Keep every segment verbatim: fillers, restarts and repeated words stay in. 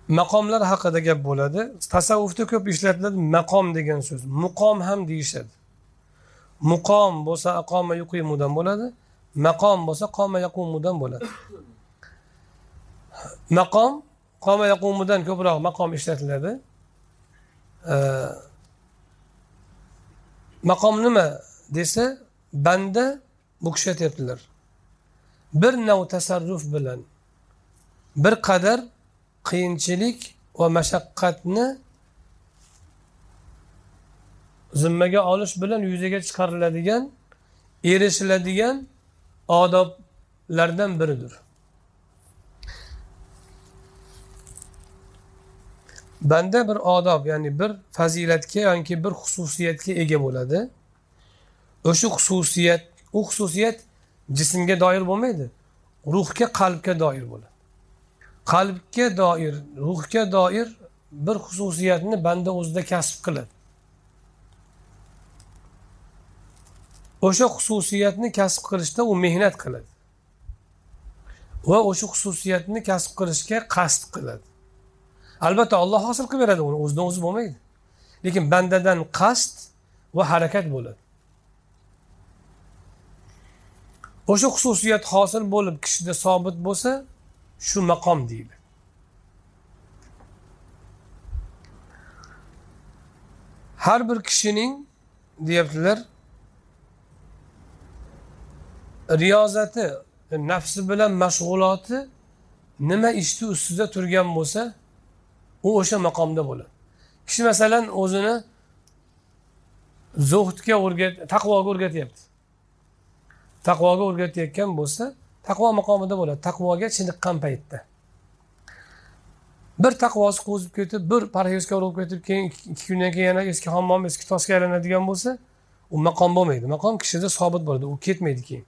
maqomlar haqida gap bo'ladi. Tasavvufda ko'p ishlatiladi maqom degan so'z. Muqom ham deyishadi. Muqom bo'lsa aqoma yuqimudan bo'ladi. Maqom bo'lsa qoma yaqumudan bo'ladi. Maqom qoma yaqumudan ko'proq maqom ishlatiladi. Maqom nima desa, banda bu kishi aytibdilar. Bir nav tasarruf bilan bir qadar qiyinchilik va mashaqqatni zimmaga olish bilan yuzaga chiqariladigan, erishiladigan odoblardan biridir. Banda bir odob, ya'ni bir fazilatga yoki bir xususiyatga ega bo'ladi. O'sha xususiyat, u xususiyat jismga doir bo'lmaydi. Ruhga, qalbga doir bo'ladi. Qalbga doir, ruhga doir bir xususiyatni banda o'zida kasb qiladi. O'sha xususiyatni kasb qilishda u mehnat qiladi. Va o'sha xususiyatni kasb qilishga qasd qiladi. Albatta Alloh hosil qilib beradi uni, o'zidan o'zi bo'lmaydi. Lekin bandadan qasd va harakat bo'ladi. O'sha xususiyat hosil bo'lib kishida sobit bo'lsa, shu maqom deyiladi. Har bir kishining deyaptilar riyozati, nafsi bilan mashg'uloti nima ishni ustida turgan bo'lsa, u o'sha maqomda bo'ladi. Kishi masalan o'zini zuhdga o'rgat, taqvoga o'rgatyapti. Taqvoga o'rgatayotgan bo'lsa, taqvo maqomida bo'ladi. Taqvoga chiniqqan paytda. Bir taqvosi qo'zib ketib, bir parhezkor bo'lib ketib, keyin ikki kundan keyin yana eski hammom, eski tosga aylanadigan bo'lsa, u maqom bo'lmaydi. Maqom kishida sobit bo'ladi, u ketmaydi keyin.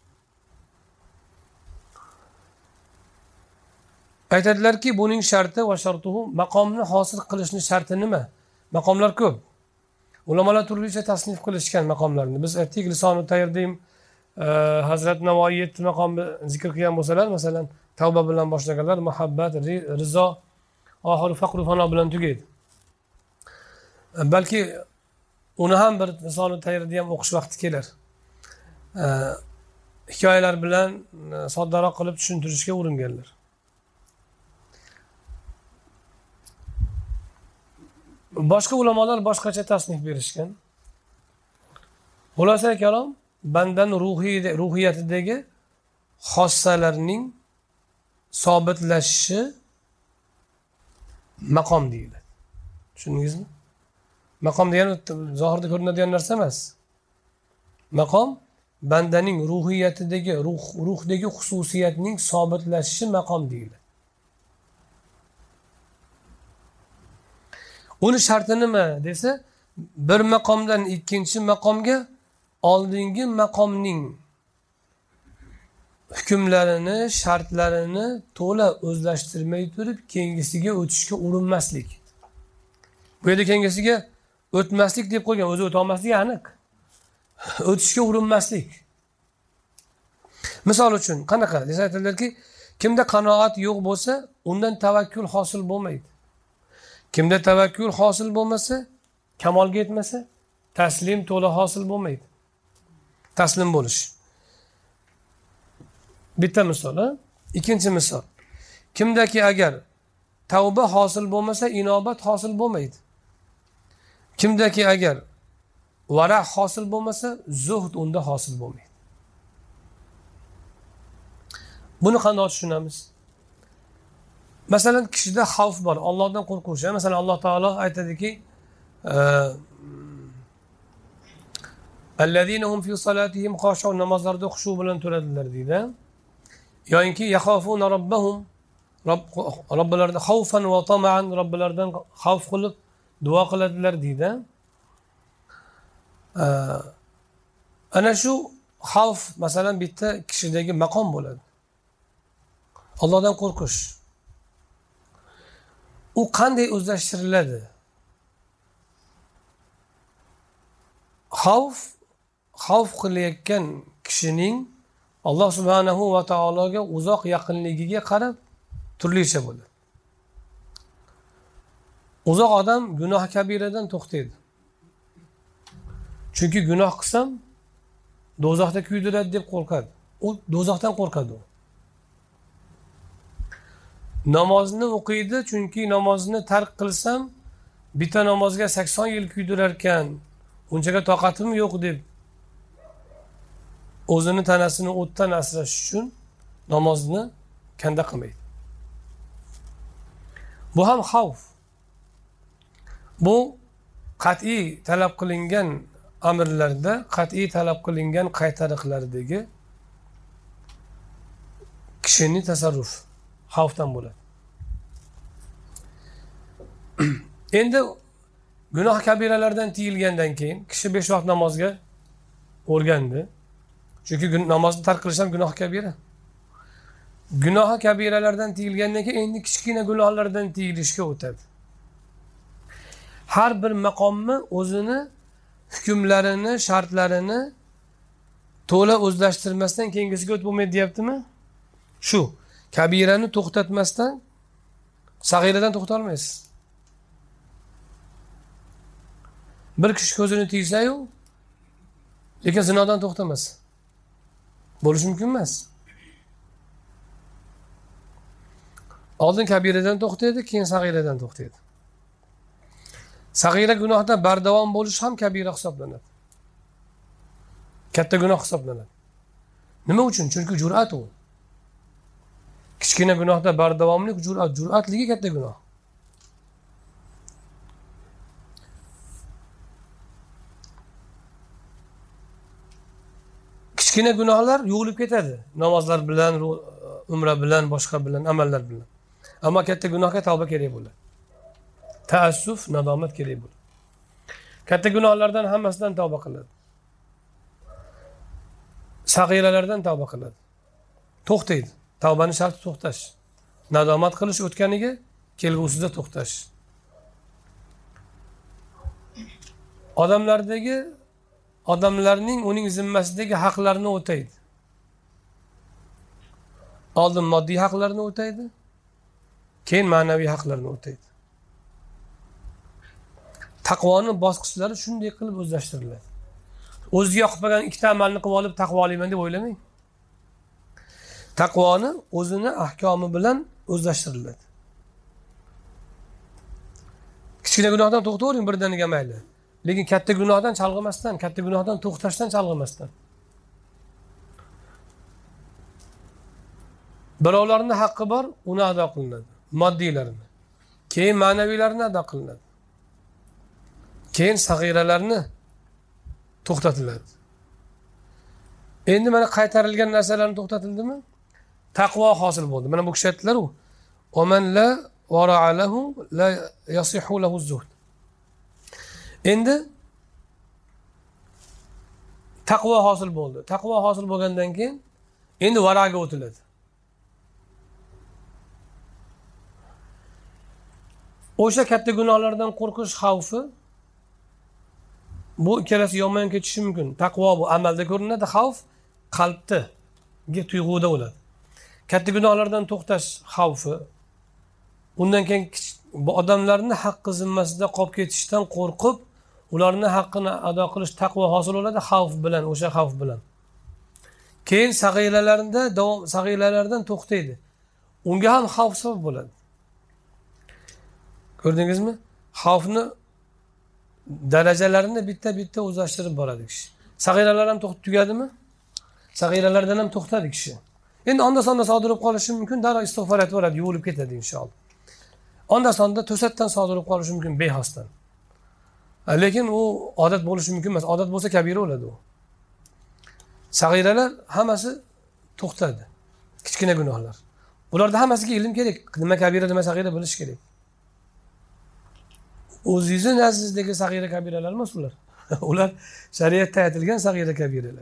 Aytadilarki, buning sharti va shartuhu, maqomni hosil qilishning sharti nima? Maqomlar ko'p. Ulamolar turlicha tasnif qilishgan maqomlarni. Biz aytdik, Lisonut Tayrda Hazrat Navoiy yetti maqomni zikr qilgan bo'lsalar, masalan, tavba bilan boshlaganlar, muhabbat, rizo, oxiri faqr fano bilan tugaydi. Balki uni ham bir Lisonut Tayrda ham o'qish vaqti kelar. Hikoyalar bilan soddaroq qilib tushuntirishga uringanlar. Boshqa ulamolar boshqacha tasnif berishgan. Xulosa kalom, bandan ruhiy ruhiyatidagi xossalarning sobitlashishi maqom deyiladi. Tushundingizmi? Maqom degani zohirda ko'rinadigan narsa emas. Maqom bandaning ruhiyatidagi, ruh ruhdagi xususiyatning sobitlashishi maqom deyiladi. Uni sharti nima desa, bir maqomdan ikkinchi maqomga oldingi maqomning hukmlarini, shartlarini to'la o'zlashtirmay turib, keyingisiga o'tishga urinmaslik. Bu yerda keyingisiga o'tmaslik deb qo'ygan, o'zi o'ta olmasligi aniq. O'tishga urinmaslik. Misol uchun, qanaqa desa aytadilarki, kimda qanoat yo'q bo'lsa, undan tavakkul hosil bo'lmaydi. Kimda tavakkul hosil bo'lmasa, kamolga yetmasa, taslim to'la hosil bo'lmaydi. Taslim bo'lish. Bitta misol, ha? Ikkinchi misol. Kimdaki agar tavba hosil bo'lmasa, inobat hosil bo'lmaydi. Kimdaki agar vara hosil bo'lmasa, zuhd unda hosil bo'lmaydi. Buni qanday tushunamiz? Masalan, kishida xavf bor, Allohdan qo'rquv. Masalan, Alloh taolo aytadiki, allazina hum fi salatihim khashu'un, namozlarda xushu bilan turadilar deydi. Yo'inki yaxofuna robbahum, robbilaridan xavfan va tama'an, robbilaridan xavf qilib duo qiladilar deydi. Ana shu xavf masalan bitta kishidagi maqom bo'ladi. Allohdan qo'rqish. U qanday o'zlashtiriladi? Xavf, xavf qilayotgan kishining Alloh subhanahu va taologa uzoq yaqinligiga qarab turlicha bo'ladi. Uzoq odam gunoh kabiradan to'xtaydi. Chunki gunoh qilsam do'zaxda kuydiradi deb qo'rqadi. U do'zaxdan qo'rqadi u. Namozni o'qiydi, chunki namozni tark qilsam bitta namozga sakson yil kuydirar ekan, unchaga toqatim yo'q deb o'zini tanasini o'tdan asrash uchun namozni kanda qilmaydi. Bu ham xavf. Bu qat'iy talab qilingan amirlarda, qat'iy talab qilingan qaytariqlardagi kishining tasarruf xavfdan bo'ladi. Endi gunoh kabiralardan tiyilgandan keyin kishi besh vaqt namozga o'rgandi. Chunki namozni tark qilish ham gunoh kabira. Gunoh kabiralardan tiyilgandan keyin endi kichkina gunohlardan tiyilishga o'tadi. Har bir maqomni o'zini hukmlarini, shartlarini to'la o'zlashtirmasdan keyingisiga o'tib bo'lmaydi deyaptimi? Shu kabirani to'xtatmasdan sag'iradan to'xtata olmaysiz. Bir kishi ko'zini tiysa-yu, lekin zinodan to'xtamas. Bo'lishi mumkin emas. Oldin kabiradan to'xtaydi, keyin sag'iradan to'xtaydi. Sag'ira gunohda bardavom bo'lish ham kabira hisoblanadi. Katta gunoh hisoblanadi. Nima uchun? Chunki jur'at u. Kichkina gunohda bardavomlik jur'at, jur'atligi katta gunoh. Kichkina gunohlar yo'qolib ketadi. Namozlar bilan, umra bilan, boshqa bilan, amallar bilan. Ammo katta gunohga tavba kerak bo'ladi. Taassuf, nadomat kerak bo'ladi. Katta gunohlardan hammasidan tavba qiladi. Sag'iralardan tavba qiladi. To'xtaydi. Tavbaning sharti to'xtash. Nadomat qilish o'tganiga, kelgusida to'xtash. Odamlardagi odamlarning uning zimmasidagi haqlarini o'taydi. Oldin moddiy haqlarni o'taydi, keyin ma'naviy haqlarni o'taydi. Taqvoning bosqichlari shunday qilib o'zlashtiriladi. O'ziga yoqib qolgan ikkita amalni qilib olib taqvo olayman deb o'ylamang. Taqvoni o'zini ahkomi bilan o'zlashtiriladi. Kichkina gunohdan to'xtavering birdaniga mayli. Lekin katta gunohdan chalg'imasdan, katta gunohdan to'xtashdan chalg'imasdan. Birovlarning haqqi bor, uni ado qilinadi, moddiylarini. Keyin ma'naviylarini ado qilinadi. Keyin sag'iralarni to'xtatiladi. Endi mana qaytarilgan narsalarni to'xtatildimi? Taqvo hosil bo'ldi. Mana bu kishi aytdilar-ku: "Oman la wara'alahu la yasihu lahu zuhd." Endi taqvo hosil bo'ldi. Taqvo hosil bo'lgandan keyin endi varaga o'tiladi. O'sha katta gunohlardan qo'rqish xavfi bu ikkalasi yomon kechishi mumkin. Taqvo bu amalda ko'rinadi, xavf qalbda, tuyg'uda bo'ladi. Katta gunohlardan to'xtash xavfi, undan keyin odamlarning haqqi zimmasida qolib ketishdan qo'rqib, ularning haqqini ado qilish taqvo hosil bo'ladi xavf bilan, o'sha xavf bilan. Keyin sag'iralarida davom sag'iralardan to'xtaydi. Unga ham xavf sabab bo'ladi. Ko'rdingizmi? Xavfni darajalarini bitta-bitta o'zlashtirib boradi kishi. Sag'iralar ham to'xtab tugadimi? Sag'iralardan ham to'xtadi kishi. Endi onda-sonda sodir bo'lib qolishi mumkin, darrov istig'for aytib oladi, yuvilib ketadi inshaalloh. Onda-sonda to'satdan sodir bo'lib qolishi mumkin bexosdan. Lekin u odat bo'lishi mumkin emas. Odat bo'lsa kabira bo'ladi u. Sag'iralar hammasi to'xtadi. Kichkina gunohlar. Bularda hammasiga ilm kerak. Nima kabira, nima sag'ira bilish kerak. O'zingizni nazardagi sag'ira kabiralar emas ular. Ular shariatda aytilgan sag'ira kabiralar.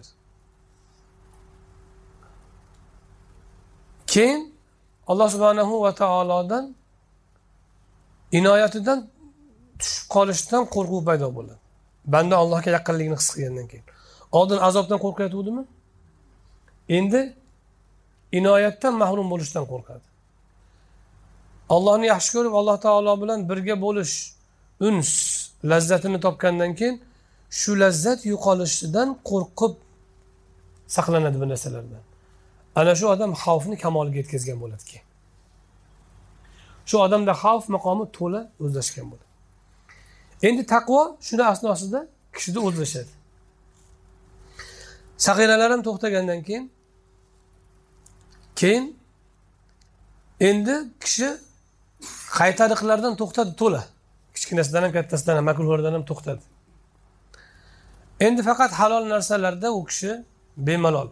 Keyin Alloh subhanahu va taolodan inoyatidan tushib qolishdan qo'rquv paydo bo'ladi. Banda Allohga yaqinligini his qilgandan keyin. Oldin azobdan qo'rqayotgandimi? Endi inoyatdan mahrum bo'lishdan qo'rqadi. Allohni yaxshi ko'rib, Alloh taolo bilan birga bo'lish, uns lazzatini topgandan keyin shu lazzat yo'qolishidan qo'rqib saqlanadi bu narsalardan. Ana shu odam xavfni kamoliga yetkazgan bo'ladi keyin. Shu odamda xavf maqomi to'la o'zlashgan bo'ladi. Endi taqvo shuni asnosida kishida o'zlashadi. Sag'iralar ham to'xtagandan keyin keyin endi kishi qaytariqlardan to'xtadi to'la. Kichkinasidan ham kattasidan ham makruhlardan ham to'xtadi. Endi faqat halol narsalarda u kishi bemalol.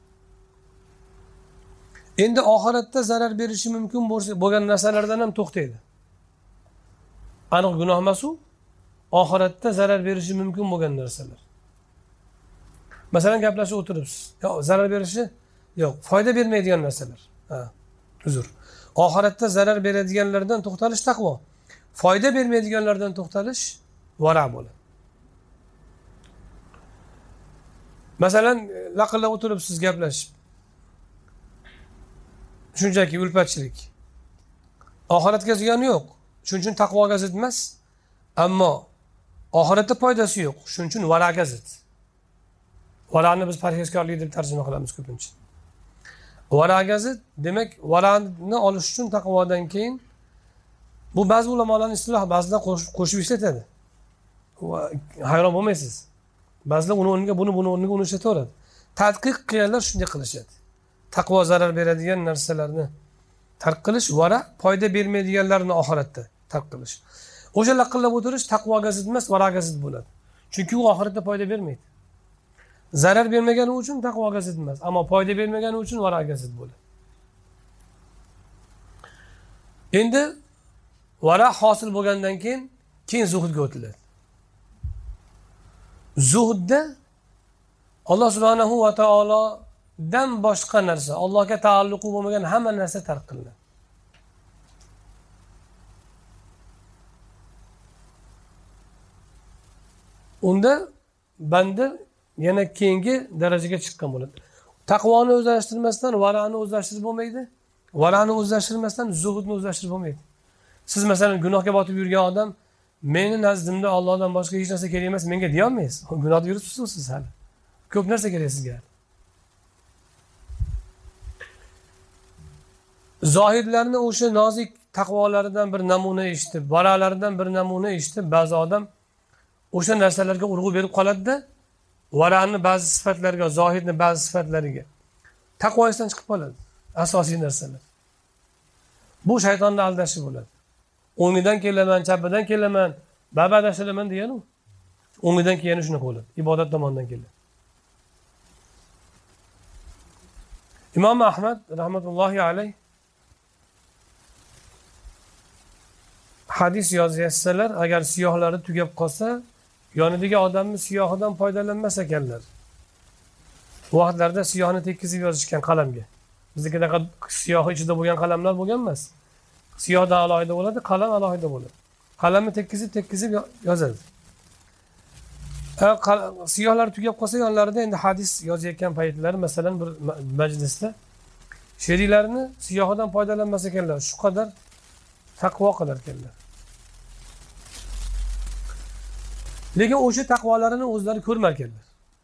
Endi oxiratda zarar berishi mumkin bo'lgan narsalardan ham to'xtaydi. Aniq gunoh emas u, oxiratda zarar berishi mumkin bo'lgan narsalar. Masalan, gaplashib o'tiribsiz. Yo'q, zarar berishi yo'q, foyda bermaydigan narsalar. Ha, uzr. Oxiratda zarar beradiganlardan to'xtalish taqvo. Foyda bermaydiganlardan to'xtalish vara bo'ladi. Masalan, laqillab o'tiribsiz gaplashib. Shunchaki ulfatchilik. Oxiratga ziyoni yo'q. Shuning uchun taqvoga zid emas. Ammo oxiratda foydasi yo'q. Shuning uchun varaga zid. Varani biz parhezkorlik deb tarjima qilamiz ko'pincha. Varaga zid, demak, varani olish uchun taqvodan keyin bu ba'zi ulamolarning istilohi, ba'zilar qo'shib ishlatadi. Hayron bo'lmaysiz. Ba'zilar uni o'rniga buni, buni o'rniga uni ishlataveradi. Tadqiq qilganlar shunday qilishadi. Taqvo zarar beradigan narsalarni tark qilish, vara foyda bermaydiganlarni oxiratda tark qilish. O'sha laqillab o'tirish taqvoga zid emas, varaga zid bo'ladi. Chunki u oxiratda foyda bermaydi. Zarar bermagani uchun taqvoga zid emas, ammo foyda bermagani uchun varaga zid bo'ladi. Endi vara hosil bo'lgandan keyin keyin zuhudga o'tiladi. Zuhudda Alloh subhanahu va taolodan boshqa narsa, Allohga taalluqi bo'lmagan hamma narsa tark qilinadi. Unda banda yana keyingi darajaga chiqqan bo'ladi. Taqvoni o'zlashtirmasdan varani o'zlashtirish bo'lmaydi. Varani o'zlashtirmasdan zuhudni o'zlashtirish bo'lmaydi. Siz masalan gunohga botib yurgan odam, meni nazdimda Allohdan boshqa hech narsa kerak emas, menga deya olmaysiz. Gunohda yuribsiz siz hali. Ko'p narsa kerak sizga. Zohidlarni o'sha nozik taqvolaridan bir namuna eshitib, varalaridan bir namuna eshitib, ba'zi odam o'sha narsalarga urg'u berib qoladi-da, varani ba'zi sifatlarga, zohidni ba'zi sifatlariga taqvoyisidan chiqib qoladi. Asosiy narsalar. Bu shaytonning aldashi bo'ladi. O'ngidan kelaman, chapidan kelaman, babadashilaman degan u. O'ngidan kelgani shunaqa bo'ladi. Ibodat tomonidan keladi. Imom Ahmad rahmatullohi alayh hadis yozyapsalar, agar siyohlari tugab qolsa, yonidagi odamni siyohidan foydalanmas ekanlar. Bu vaqtlarda siyohni tekkizib yozishgan qalamga. Biznikidaqa siyohi ichida bo'lgan qalamlar bo'lgan emas. Siyohdan alohida bo'ladi, qalam alohida bo'ladi. Qalamni tekkizib tekkizib yozadi. Siyohlar tugab qolsa, yonlarida endi hadis yozayotgan paytlari, masalan bir majlisda sheriklarni siyohidan foydalanmas ekanlar. Shu qadar taqvo qilar ekanlar. Lekin o'sha taqvolarini o'zlari ko'rmar ekanlar.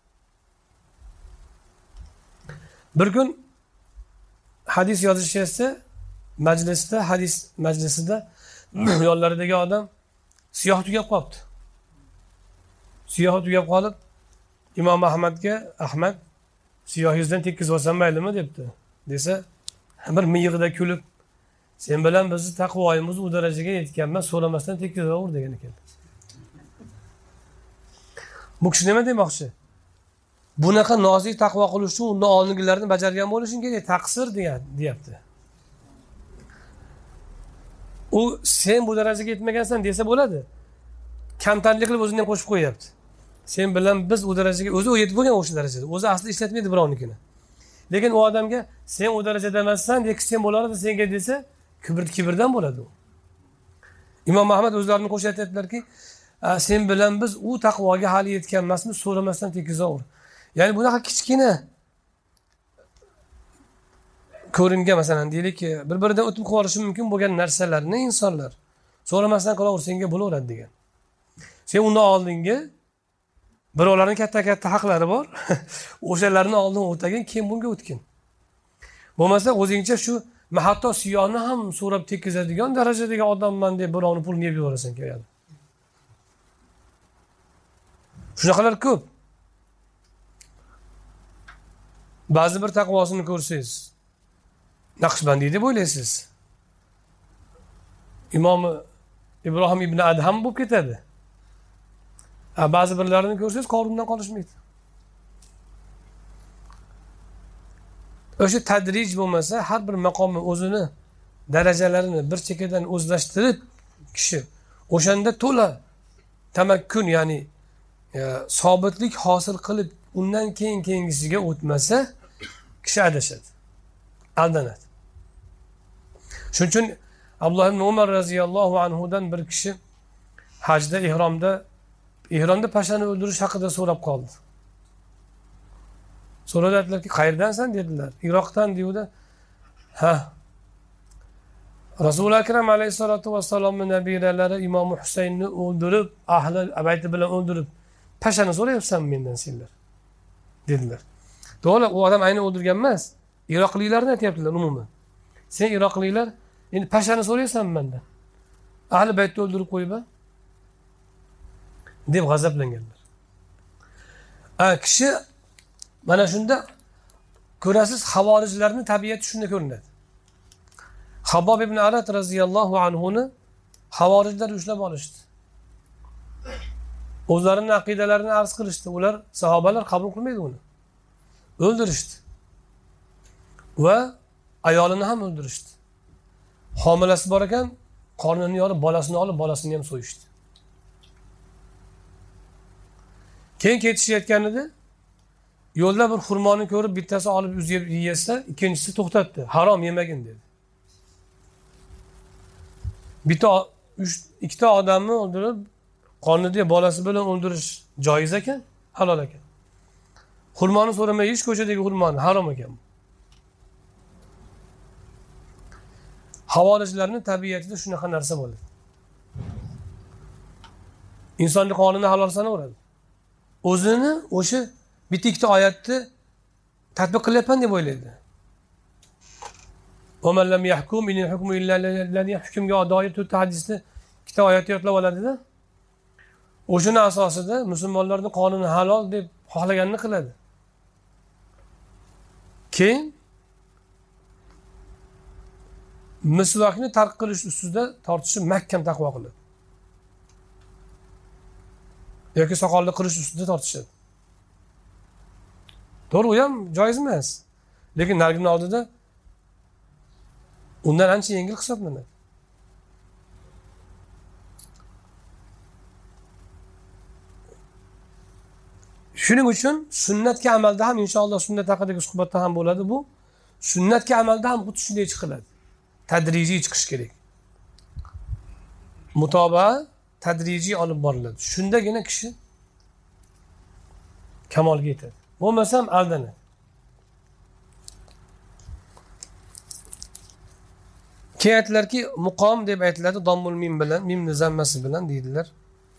Bir kun hadis yozishsa, majlisda, hadis majlisida yonlaridagi odam siyoh tugab qolibdi. Siyoh tugab qolib, Imom Ahmadga, Ahmad, siyohingizdan tekkizib olsam maylimi debdi. Desa, bir miyig'ida kulib, sen bilan bizni taqvoyimiz u darajaga yetganmas, so'ramasdan tekkizib ol degan ekan. Bu kishi nima demoqchi? Bunaqa nozik taqvo qilish uchun undan oldingilarni bajargan bo'lishing kerak, taqsir deyapti. U sen bu darajaga yetmagansan desa bo'ladi. Kamtarlik qilib o'zini ham qo'shib qo'yapti. Sen bilan biz u darajaga, o'zi u yetib bo'lgan o'sha darajada. O'zi asli ishlatmaydi birovnikini. Lekin u odamga sen u darajada emassan, deki sen bo'lardi senga desa, kibr kibrdan bo'ladi u. Imom Ahmad o'zlarini qo'shib aytadilarki, sen bilan biz u taqvoga hali yetgan emasmiz, so'ramasdan tekizaver. Ya'ni bunaqa kichkina ko'ringan, masalan deylik, bir-biridan o'tib qolishi mumkin bo'lgan narsalarni insonlar so'ramasdan qilaver senga bo'laveradi degan. Sen undan oldingi birovlarning katta-katta haqlari bor. O'shalarni oldin o'tagin, keyin bunga o'tgin. Bo'lmasa o'zingcha shu hatto siyoni ham so'rab tekizadigan darajadagi odamman deb birovni pulini yeb yuborasan keladi. Shunaqalar ko'p. Ba'zi bir taqvosini ko'rsangiz, Naqshbandiy deb o'ylaysiz. Imom Ibrohim ibn Adham bo'lib ketadi. Ha, ba'zi birlarini ko'rsangiz, Qorundan qolishmaydi. O'sha tadrij bo'lmasa, har bir maqomni o'zini darajalarini bir chekkadan o'zlashtirib kishi o'shanda to'la tamakkun, ya'ni e, sobitlik hosil qilib undan keyin keyingisiga o'tmasa, kishi adashadi, aldanadi. Shuning uchun Abdulloh ibn Umar roziyallohu anhudan bir kishi hajda, ihromda ihromda pashani o'ldirish haqida so'rab qoldi. So'radilarki, qayerdansan dedilar. Iroqdan deydi. Ha. Rasul akram alayhisolatu vassalomning nabiralari Imom Husaynni o'ldirib, ahli bayti bilan o'ldirib, pashani so'rayapsan mendan senlar dedilar. To'g'ri, u odam ayni o'ldirgan emas. Iroqliklarni aytayaptilar umuman. Sen Iroqliklar endi pashani so'raysan mendan. Ahli baytni o'ldirib qo'yib-a? deb g'azablanganlar. A kishi mana shunda ko'rasiz, havorijlarning tabiati shunda ko'rinadi. Habbob ibn Arat roziyallohu anhuni havorijlar ushlab olishdi. O'zlarining aqidalarini arz qilishdi. Ular sahobalar qabul qilmaydi uni. O'ldirishdi. Va ayolini ham o'ldirishdi. Homilasi bor ekan, qornini yorib, bolasini olib, bolasini ham so'yishdi. Keyin ketishayotganida yo'lda bir xurmoni ko'rib, bittasi olib uzib yeysa, ikkinchisi to'xtatdi. Harom yemagin dedi. Bitta uch ikkita odamni o'ldirib, qornida bolasi bilan o'ldirish joiz ekan, halol ekan. Xurmoni so'ramay ish ko'chadagi xurmoni harom ekan. Havorijlarning tabiatida shunaqa narsa bo'ladi. Insonning qonini halol sanaveradi. O'zini o'sha bitta ikkita oyatni tatbiq qilyapman deb o'ylaydi. "Va man lam yahkum inil hukmu illa lillazi yahkumga" doir to'rtta hadisni ikkita oyatni yodlab oladida, o'shuni asosida musulmonlarning qonuni halol deb xohlaganini qiladi. Keyin misvakni tark qilish ustida tortishi mahkam taqvo qiladi. Yoki soqolni qirish ustida tortishadi. To'g'ri, u ham joiz emas. Lekin nargining oldida undan ancha yengil hisoblanadi. Shuning uchun sunnatga amalda ham, inshaalloh sunnat haqidagi suhbatda ham bo'ladi bu. Sunnatga amalda ham xuddi shunday chiqiladi. Tadrijiy chiqish kerak. Mutobaa tadrijiy olib boriladi. Shundagina kishi kamolga yetadi. Bo'lmasam aldanadi. Keyin aytdilarki, muqom deb aytiladi, dommul mim bilan, mimni zammasi bilan deydilar.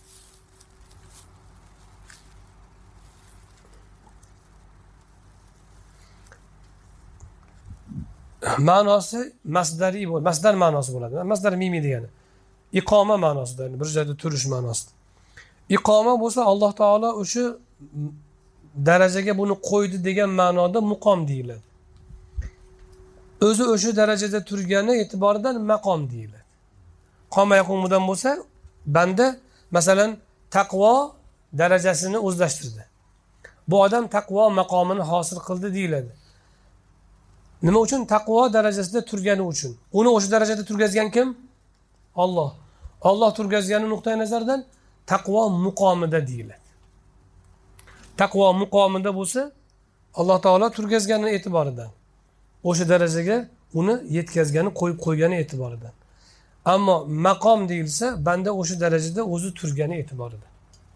Ma'nosi masdariy bo'ladi. Masdar ma'nosi bo'ladi. Masdar mimi degani. Iqoma ma'nosida, bir joyda turish ma'nosida. Iqoma bo'lsa, Alloh taolo o'sha darajaga buni qo'ydi degan ma'noda muqom deyiladi. O'zi o'sha darajada turgani e'tiboridan maqom deyiladi. Qoma yaqumidan bo'lsa, banda masalan taqvo darajasini o'zlashtirdi. Bu odam taqvo maqomini hosil qildi deyiladi. Nima uchun? Taqvo darajasida turgani uchun. Uni o'sha darajada turgazgan kim? Alloh. Alloh turgazgani nuqtai nazardan taqvo muqomida deyiladi. Taqvo muqomida bo'lsa, Alloh taolo turgazgani e'tiboridan, o'sha darajaga uni yetkazgani, qo'yib qo'ygani e'tiboridan. Ammo maqom deyilsa, banda o'sha darajada o'zi turgani e'tiboridan.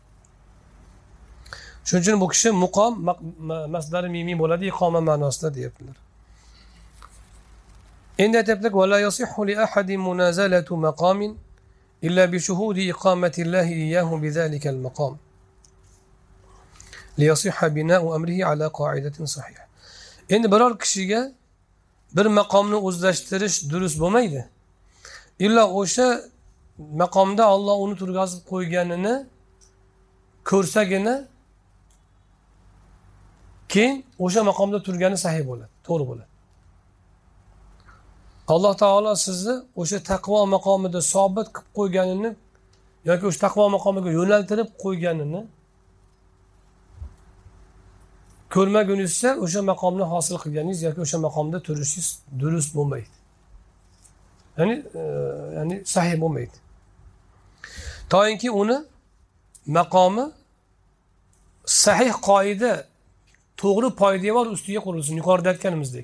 Shuning uchun bu kishi muqom masdari mimi bo'ladi, iqoma ma'nosida deyaptilar. Endi aytibdik, "Va la yasihhu li ahadin munazalatu maqamin إلا بشهود إقامة الله إياه بذلك المقام ليصح بناء أمره على قاعدة صحيحة. Endi biror kishiga bir maqomni o'zlashtirish durust bo'lmaydi. Illa o'sha maqomda Alloh uni turg'azib qo'yganini ko'rsagina keyin o'sha maqomda turgani sahih bo'ladi, to'g'ri bo'ladi. Alloh taolo sizni o'sha taqvo maqomida sobit qilib qo'yganini yoki o'sha taqvo maqomiga yo'naltirib qo'yganini ko'rmagunizcha o'sha maqomni hosil qilganingiz yoki o'sha maqomda turishingiz durust bo'lmaydi. Ya'ni e, ya'ni sahih bo'lmaydi. To'yinki uni maqomi sahih qoida, to'g'ri poydevor ustiga qurilsin. Yuqorida aytganimizdek.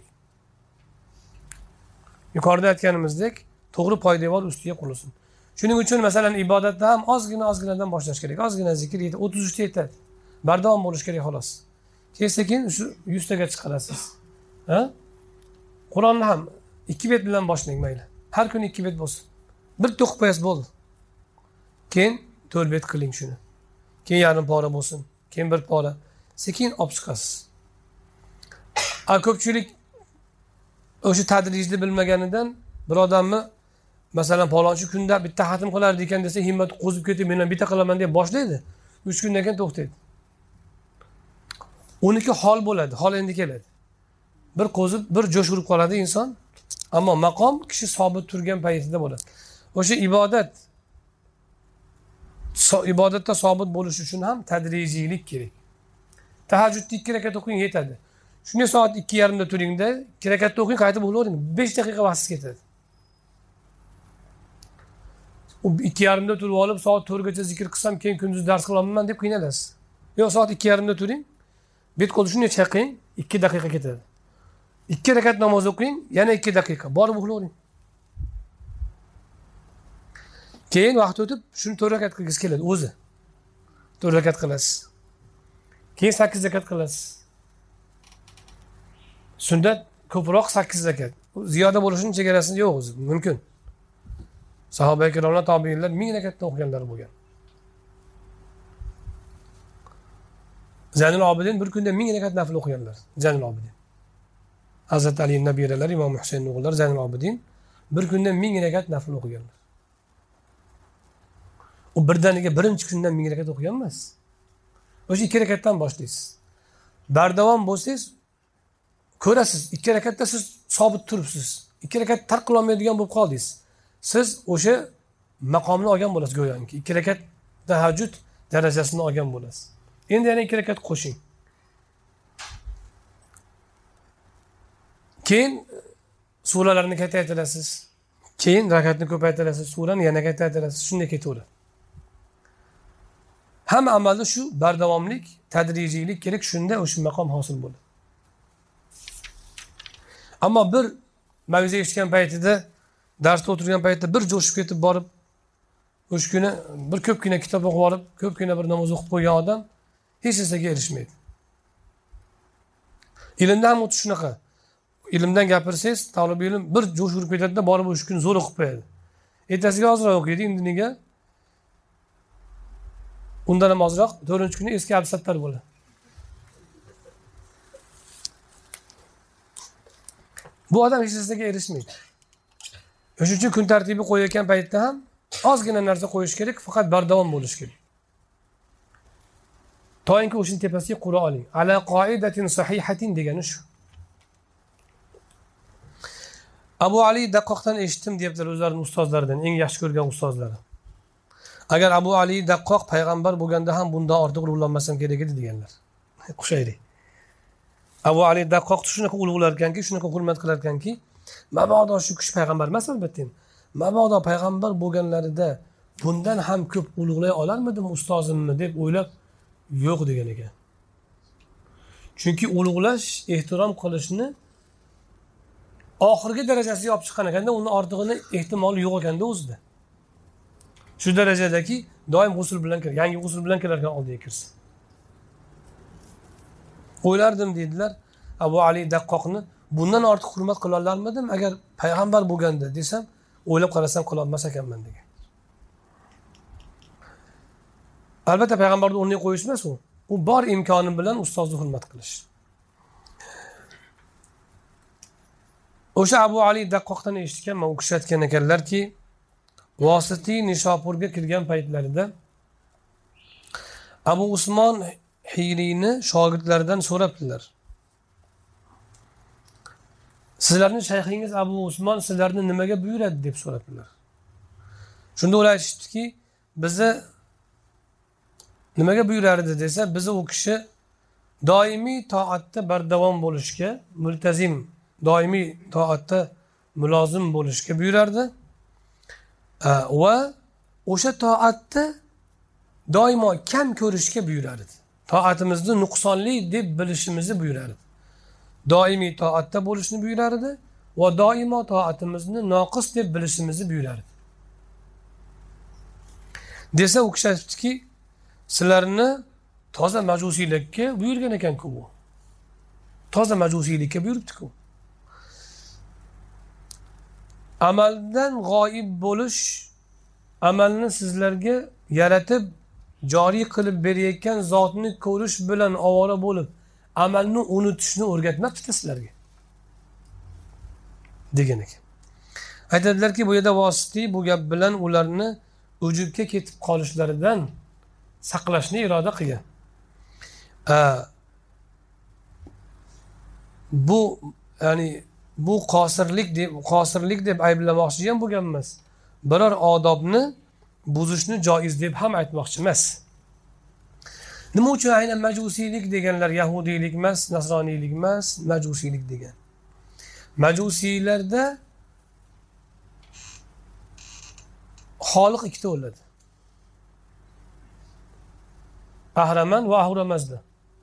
Yuqorida aytganimizdek, to'g'ri poydevor ustiga qurilsin. Shuning uchun masalan ibodatda ham ozgina ozginadan boshlash kerak. Ozgina zikr yetadi, o'ttiz uch ta yetadi. Bardavom bo'lish kerak xolos. Keyin sekin shu yuz taga chiqarasiz. Ha? Qur'onni ham ikki bet bilan boshlang mayli. Har kuni ikki bet bo'lsin. Bir to'qib qo'yasiz bo'ldi. Keyin to'rt bet qiling shuni. Keyin yarim pora bo'lsin. Keyin bir pora. Sekin olib chiqasiz. A ko'pchilik o'sha tadrijni bilmaganidan bir odamni masalan palonchi kunda bitta xatm qilardi ekan desa himmat qo'zib ketib men ham bitta qilaman deb boshlaydi. uch kundan keyin to'xtaydi. Uniki hol bo'ladi, hol endi keladi. Bir qo'zib, bir jo'sh urib qoladi inson, ammo maqom kishi sobit turgan paytida bo'ladi. O'sha ibodat so, ibodatda sobit bo'lish uchun ham tadrijiylik kerak. Tahajjudni ikki rakat o'qing yetadi. Shunday soat ikki yarim da turingda, ikki rakatda o'qing, qaytib bo'lavering. besh daqiqa vaqtingiz ketadi. U ikki yarim da turib olib, soat to'rt gacha zikr qilsam, keyin kunduz dars qilaman deb qiynalasiz. Yo'q, soat ikki yarim da turing. Bet qo'lni shunday chaqing, ikki daqiqa ketadi. ikki rakat namoz o'qing, yana ikki daqiqa. Borib uxlayvering. Keyin vaqt o'tib, shuni to'rt rakat qilgisiz keladi o'zi. to'rt rakat qilasiz. Keyin sakkiz rakat qilasiz. Sunnat ko'proq sakkiz rakat. Ziyoda bo'lishining chegarasi yo'q o'zi, mumkin. Sahoba ikromlar, tobiinlar ming rakatda o'qiganlar bo'lgan. Zaynul Abidin bir kunda ming rakat nafl o'qiganlar. Zaynul Abidin. Hazrat Ali nabiralari, Imom Husayn o'g'illari Zaynul Abidin bir kunda ming rakat nafl o'qiganlar. U birdaniga birinchi kundan ming rakat o'qigan emas. O'sha ikki rakatdan boshlaysiz. Bardavom bo'lsangiz, ko'rasiz, ikki rakatda siz sobit turibsiz. ikki rakat tark qila olmaydigan bo'lib qoldingiz. Siz o'sha maqomni olgan bo'lasiz go'yoki. ikki rakat tahajjud darajasini olgan bo'lasiz. Endi yana ikki rakat qo'shing. Keyin suralarni ko'paytirasiz. Keyin rakatni ko'paytirasiz, surani yana ko'paytirasiz. Shunday ketaveradi. Hamma amalda shu bardavomlik, tadrijiylik kerak, shunda o'sha maqom hosil bo'ladi. Ammo bir mavzu eshitgan paytida, darsda o'tirgan paytda bir jo'shib ketib borib, o'sha kuni bir ko'pgina kitob o'qib olib, ko'pgina bir namoz o'qib qo'ygan odam hech narsaga erishmaydi. Ilmda ham o'tish shunaqa. Ilmdan gapirsangiz, talab ilm bir jo'sh urib ketadi-da, borib o'sha kun zo'r o'qib qo'yadi. Ertasiga ozroq o'qiydi, endi nega? Undan ham ozroq, to'rtinchi kuni eski absatlar bo'ladi. Bu odam hech narsaga erishmaydi. O'shuning uchun kun tartibi qo'yayotgan paytda ham ozgina narsa qo'yish kerak, faqat bardavom bo'lish kerak. To'yinki o'shin tepasiga qura oling. Ala qoidatin sahihatin degani shu. Abu Ali Daqqoqdan eshitdim deyaptilar o'zlarining ustozlaridan, eng yaxshi ko'rgan ustozlari. Agar Abu Ali Daqqoq payg'ambar bo'lganda ham bundan ortiq ulug'lanmasam kerak edi deganlar. Qushayli. Abu Ali Daqqoq shunaqa ulug'lar ekanki, shunaqa hurmat qilar ekanki, mabodo shu kishi payg'ambar emas albatta. Mabodo payg'ambar bo'lganlarida bundan ham ko'p ulug'lay olarmidim ustozimni deb o'ylab yo'q degan ekan. Chunki ulug'lash, ehtirom qilishni oxirgi darajasiga olib chiqqan ekanda, uni ortig'ini ehtimoli yo'q ekanda o'zida. Shu darajadaki doim g'usl bilan kelar, yangi g'usl bilan kelar ekan oldiga kirsa. O'ylardim dedilar Abu Ali Daqqoqni, bundan ortiq hurmat qila olarmidim agar payg'ambar bo'lganda desam, o'ylab qarasam qila olmas ekanman degan. Albatta payg'ambarni o'rniga qo'yish emas u. U bor imkoni bilan ustozni hurmat qilish. O'sha Abu Ali Daqqoqdan eshitgan, u kishi aytgan ekanlarki, Vositiy Nishopurga kirgan paytlarida Abu Usmon Hiriyni shogirdlaridan so'rabdilar. Sizlarning shayxingiz Abu Usmon sizlarni nimaga buyuradi deb so'rabdilar. Shunda ular aytishdiki, bizni nimaga buyurardi desa, bizni u kishi doimiy toatda bardavom bo'lishga, multazim, doimiy toatda mulozim bo'lishga buyurardi. Va o'sha toatda doimo kam ko'rishga buyurardi. Toatimizni nuqsonli deb bilishimizni buyurardi. Doimiy toatda bo'lishni buyurardi va doimo toatimizni noqis deb bilishimizni buyurardi. Desa u kishi aytdiki, sizlarni toza majusiylikka buyurgan ekan-ku bu. Toza majusiylikka buyuribdi-ku. Amaldan g'oyib bo'lish, amalni sizlarga yaratib joriy qilib berayotgan zotni ko'rish bilan ovora bo'lib, amalni unutishni o'rgatmabdi sizlarga degan ekan. Aytadilarki, bu yerda Vositiy bu gap bilan ularni ujubga ketib qolishlaridan saqlashni iroda qilgan. Bu ya'ni bu qosirlik deb qosirlik deb ayblamoqchi ham bo'lgan emas. Biror odobni buzishni joiz deb ham aytmoqchi emas. Nima uchun aynan majusiylik deganlar yahudiylik emas, nasroniylik emas, majusiylik degan? Majusiylarda xoliq ikkita bo'ladi. Ahraman va ahramazda.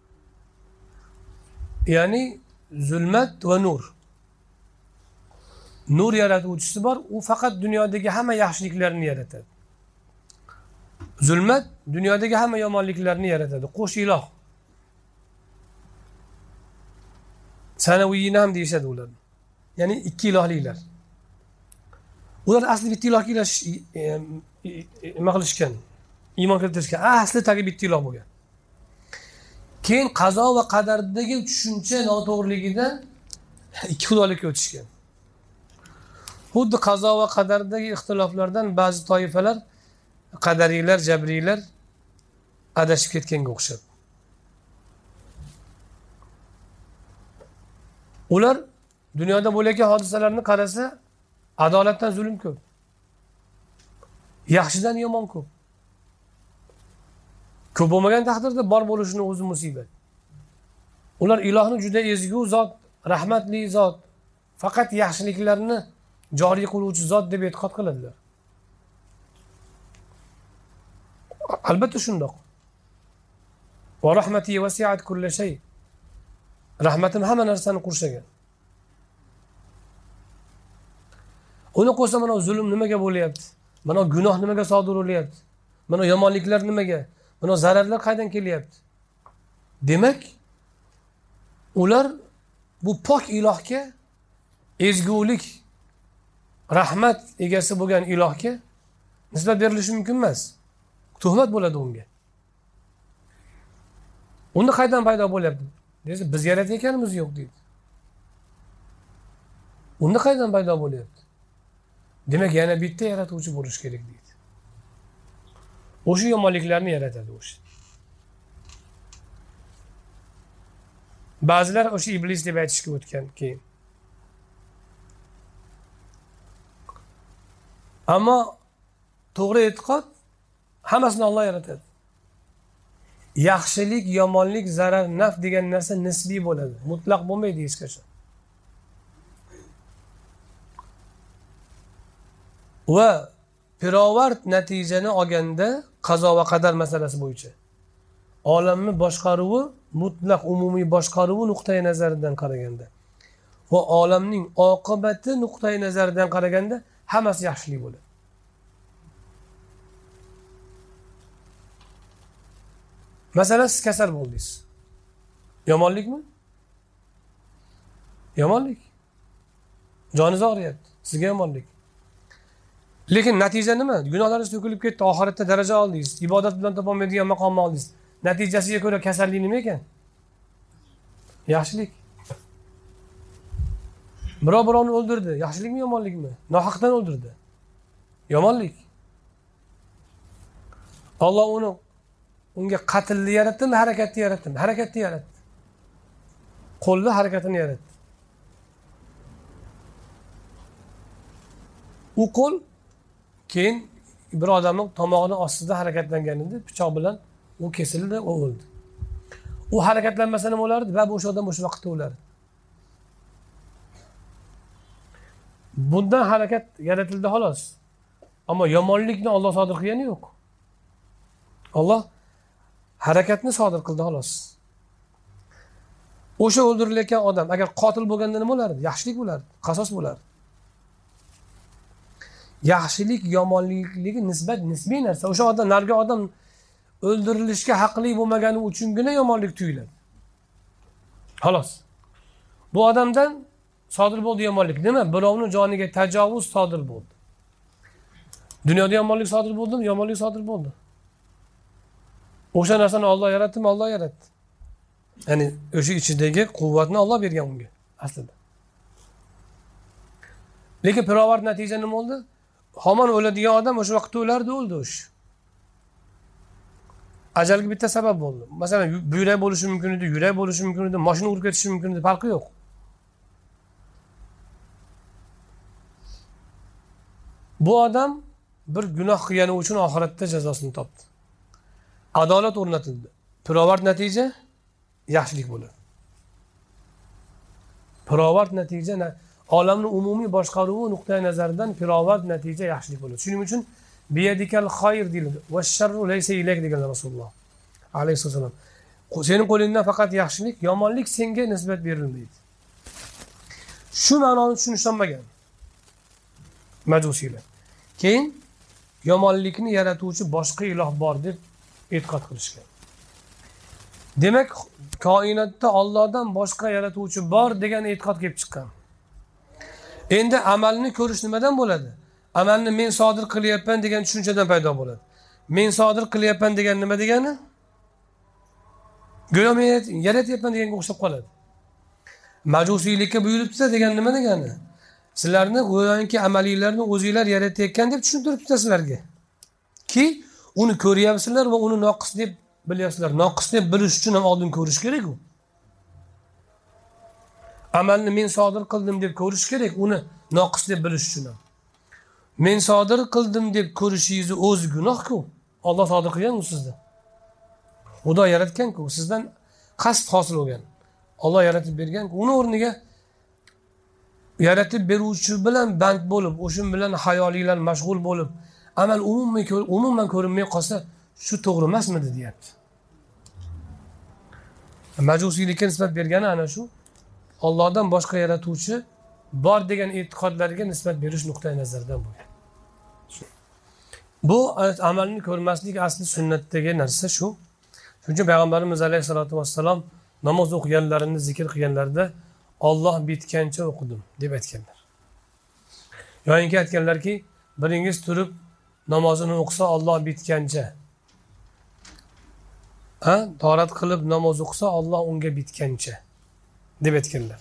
Ya'ni zulmat va nur. Nur yaratuvchisi bor, u faqat dunyodagi hamma yaxshiliklarni yaratadi. Zulmat dunyodagi hamma yomonliklarni yaratadi. Qo'sh iloh. Sanaviyyin ham deyishadi ular. Ya'ni ikki ilohliklar. Ular asli bitta ilohga ilash nima qilishgan? Iymon keltirishgan. Asli tagi bitta iloh bo'lgan. Keyin qazo va qadardagi tushuncha noto'g'riligidan ikki xudolikka o'tishgan. Xuddi qazo va qadardagi ixtiloflardan ba'zi toifalar, qadariylar, jabriylar adashib ketganga o'xshab. Ular dunyoda bo'layotgan hodisalarni qarasa, adolatdan zulm ko'p. Yaxshidan yomon ko'p. Ko'p bo'lmagan taqdirda bor bo'lishini o'zi musibat. Ular ilohni juda ezgu zot, rahmatli zot, faqat yaxshiliklarni joriy qiluvchi zot deb e'tiqod qiladilar. Albatta shundoq. Va rahmati wasi'at kulli shay. Rahmatim hamma narsani qurshagan. Uni qo'ysa mana zulm nimaga bo'lyapti? Mana gunoh nimaga sodir bo'lyapti? Mana yomonliklar nimaga? Mana zararlar qaydan kelyapti? Demak, ular bu pok ilohga, ezgulik, rahmat egasi bo'lgan ilohga nisbat berilishi mumkin emas. Tuhmat bo'ladi unga. Unda qaydan paydo bo'lyapti? Desa, biz yaratganimiz yo'q deydi. Unda qaydan paydo bo'lyapti? Demak, yana bitta yaratuvchi bo'lish kerak deydi. O'sha yomonliklarni yaratadi o'sha. Ba'zilar o'sha iblis deb aytishga o'tgan keyin. Ammo to'g'ri e'tiqod hammasini Alloh yaratadi. Yaxshilik, yomonlik, zarar, naf degan narsa nisbiy bo'ladi. Mutlaq bo'lmaydi hech qachon. Va pirovard natijani olganda qazo va qadar masalasi bo'yicha olamni boshqaruvi mutlaq umumiy boshqaruvi nuqtai nazaridan qaraganda va olamning oqibati nuqtai nazaridan qaraganda hammasi yaxshilik bo'ladi. Masalan, siz kasal bo'ldingiz. Yomonlikmi? Yomonlik. Joningiz og'riyapti. Sizga yomonlik. Lekin natija nima? Gunohlaringiz to'kilib ketdi, oxiratda daraja oldingiz, ibodat bilan topolmaydigan maqomni oldingiz. Natijasiga ko'ra kasallik nima ekan? Yaxshilik. Birov birovni o'ldirdi, yaxshilikmi, yomonlikmi? Nohaqdan o'ldirdi. Yomonlik. Alloh uni unga qatlni yaratdimi, harakatni yaratdimi? Harakatni yaratdi. Qo'lni harakatini yaratdi. U qo'l keyin bir odamning tomog'ining ostida harakatlanganida pichoq bilan u kesildi, u o'ldi. U harakatlanmasa nima bo'lardi? Va o'sha odam o'sha vaqtda o'lardi. Bundan harakat yaratildi xolos. Ammo yomonlikni Alloh sodir qilgani yo'q. Alloh harakatni sodir qildi xolos. O'sha o'ldirilayotgan odam agar qotil bo'lganda nima bo'lardi? Yaxshilik bo'lardi, qasos bo'lardi. Yaxshilik yomonlikligi nisbat nisbiy narsa. O'sha odam narga odam o'ldirilishga haqli bo'lmagani uchungina yomonlik tuyuladi. Xolos. Bu odamdan sodir bo'ldi yomonlik. Nima? Birovning joniga tajovuz sodir bo'ldi. Dunyoda yomonlik sodir bo'ldimi? Yomonlik sodir bo'ldi. O'sha narsani Alloh yaratdimi? Alloh yaratdi. Ya'ni o'sha ichidagi quvvatni Alloh bergan unga aslida. Lekin pirovard natija nima bo'ldi? Hamon o'ladigan odam o'sha vaqtda o'lardi, o'ldi o'sha. Ajalga bitta sabab bo'ldi. Masalan, buyrak bo'lishi mumkin edi, yurak bo'lishi mumkin edi, mashina urib ketishi mumkin edi, farqi yo'q. Bu odam bir gunoh qilgani uchun oxiratda jazosini topdi. Adolat o'rnatildi. Pirovard natija yaxshilik bo'ladi. Pirovard natija olamning umumiy boshqaruvi nuqtai nazaridan pirovard natija yaxshilik bo'ladi. Shuning uchun biyadikal xayr deyiladi. Va sharru laysa ilayk deganlar Rasululloh alayhissalom. Sening qo'lingdan faqat yaxshilik, yomonlik senga nisbat berilmaydi. Shu ma'noni tushunishmagan majusiylar. Keyin yomonlikni yaratuvchi boshqa iloh bor deb e'tiqod qilishgan. Demak, koinotda Allohdan boshqa yaratuvchi bor degan e'tiqod kelib chiqqan. Endi amalni ko'rish nimadan bo'ladi? Amalni men sodir qilyapman degan tushunchadan paydo bo'ladi. Men sodir qilyapman degan nima degani? Go'yo men yaratyapman deganga o'xshab qoladi. Majusiylikka buyuribsiz degan nima degani? Sizlarni go'yoki amaliylarni o'zingizlar yaratayotgan deb tushuntiribsiz sizlarga. Ki uni ko'ryapsizlar va uni noqis deb bilyapsizlar. Noqis deb bilish uchun ham oldin ko'rish kerak u. Amalni men sodir qildim deb ko'rish kerak, uni noqis deb bilish uchun ham. Men sodir qildim deb ko'rishingiz o'z gunoh-ku. Alloh sodir qilgan u sizda. Xudo yaratgan-ku, sizdan qasd hosil bo'lgan. Alloh yaratib bergan-ku. Uni o'rniga yaratib beruvchi bilan band bo'lib, o'shin bilan hayoliylar mashg'ul bo'lib, amal umumiy umuman ko'rinmay qolsa, shu to'g'ri emasmidi deyapti. Majusiylikka nisbat bergani ana shu. Allohdan boshqa yaratuvchi bor degan e'tiqodlarga nisbat berish nuqtai nazaridan bo'lgan. Bu amalni ko'rmaslik asli sunnatdagi narsa shu. Shuning uchun payg'ambarimiz alayhisolatu vassalom namoz o'qiganlarini zikr qilganlarida Alloh bitgancha o'qidim deb aytganlar. Yo'inki aytganlarki, biringiz turib namozini o'qisa Alloh bitgancha. Ha, torat qilib namoz o'qisa Alloh unga bitgancha deb aytganlar.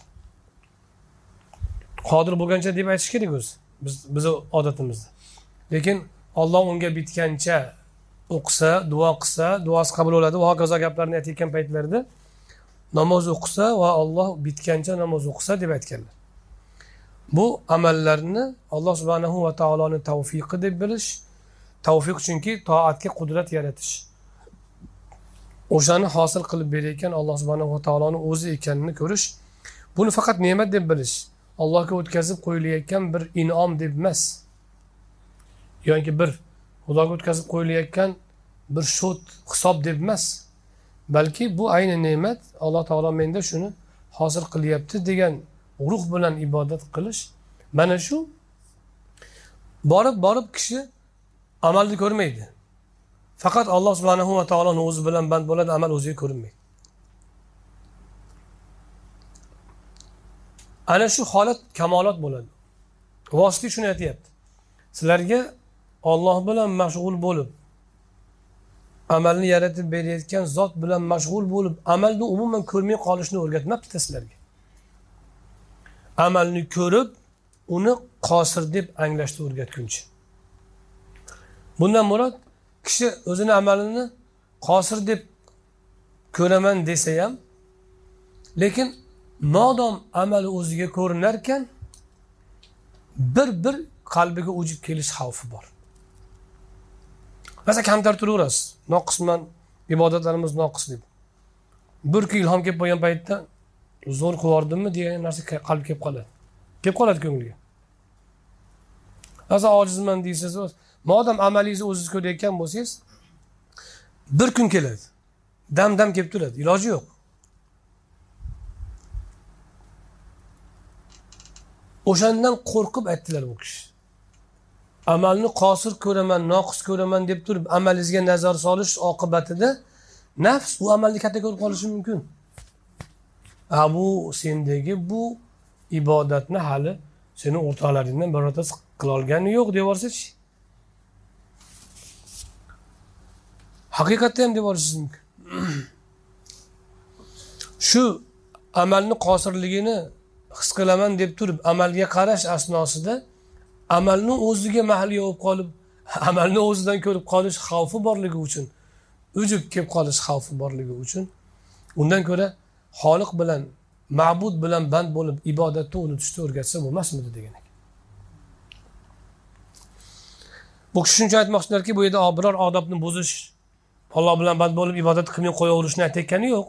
Qodir bo'lgancha deb aytish kerak o'zi. Biz biz odatimizda. Lekin Alloh unga bitgancha o'qisa, duo qilsa, duosi qabul bo'ladi va hokazo gaplarni aytgan paytlarda namoz o'qisa va Alloh bitgancha namoz o'qisa deb aytganlar. Bu amallarni Alloh subhanahu va taoloning tavfiqi deb bilish, tavfiq chunki toatga qudrat yaratish. O'shani hosil qilib berayotgan Alloh subhanahu va taoloning o'zi ekanini ko'rish, buni faqat ne'mat deb bilish, Allohga o'tkazib qo'yilayotgan bir in'om deb emas. Yoki bir Xudoga o'tkazib qo'yilayotgan bir shot hisob deb emas. Balki bu ayni ne'mat, Alloh taolo menda shuni hosil qilyapti degan ruh bilan ibodat qilish. Mana shu borib borib kishi amalni ko'rmaydi. Faqat Alloh subhanahu va taoloning o'zi bilan band bo'ladi, amal o'ziga ko'rinmaydi. Ana shu holat kamolot bo'ladi. Vosita shuni aytayapti. Sizlarga Alloh bilan mashg'ul bo'lib, amalni yaratib berayotgan zot bilan mashg'ul bo'lib, amalni umuman ko'rmay qolishni o'rgatmabdi sizlarga. Amalni ko'rib, uni qosir deb anglashni o'rgatguncha. Bundan murod, kishi o'zini amalini qosir deb ko'raman desa ham, lekin modom amali o'ziga ko'rinar ekan, bir bir qalbiga o'jib kelish xavfi bor. Masalan, kamtar turaverasiz. Noqisman ibodatlarimiz noqis deb. Bir kun ilhom kelib qo'ygan paytda zo'r qilordimmi degan narsa qalb kelib qoladi. Kelib qoladi ko'ngilga. Aza ojizman deysiz, modam amalingizni o'zingiz ko'rayotgan bo'lsangiz, bir kun keladi. Dam-dam kelib turadi, iloji yo'q. O'shandan qo'rqib aytdilar bu kishi. Amalni qosir ko'raman, noqis ko'raman deb turib, amalingizga nazar solish oqibatida nafs u amalni katta ko'rib qolishi mumkin. Ha, bu sendagi bu ibodatni hali seni o'rtoqlaringdan birortasi qila olgani yo'q deyorsiz-chi. Haqiqatda ham deyorishingiz mumkin. Shu amalni qosirligini his qilaman deb turib, amalga qarash asnosida amalni o'ziga mahliyo bo'lib qolib, amalni o'zidan ko'rib qolish xavfi borligi uchun, ujib kelib qolish xavfi borligi uchun, undan ko'ra Xoliq bilan, ma'bud bilan band bo'lib ibodatni unutishni o'rgatsa bo'lmasmidi degan ekan. Bu kishi shuncha aytmoqchilarki, bu yerda biror odobni buzish, Alloh bilan band bo'lib ibodat qilmay qo'yaverishni aytayotgani yo'q.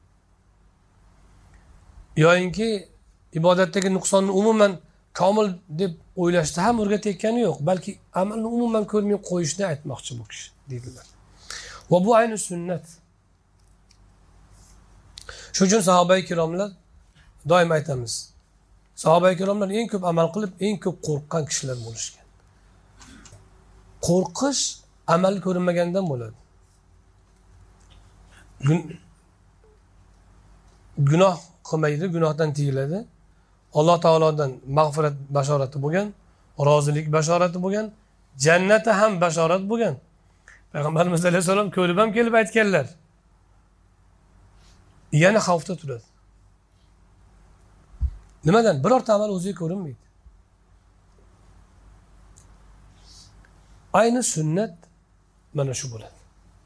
Yo'inki ibodatdagi nuqsonni umuman komil deb o'ylashni ham o'rgatayotgani yo'q, balki amalni umuman ko'rmay qo'yishni aytmoqchi bu kishi dedilar. Va bu ayni sunnat. Shuning uchun sahoba ikromlar doim aytamiz. Sahoba ikromlar eng ko'p amal qilib, eng ko'p qo'rqqan kishilar bo'lishgan. Qo'rqish amal ko'rinmagandan bo'ladi. Gunoh qilmaydi, gunohdan tiyiladi. Alloh taolodan mag'firat bashorati bo'lgan, rozilik bashorati bo'lgan, jannati ham bashorat bo'lgan. Payg'ambarimiz alayhisalom ko'rib ham kelib aytganlar. Yana xavfda turadi. Nimadan? Birorta amal o'ziga ko'rinmaydi. Ayni sunnat mana shu bo'ladi.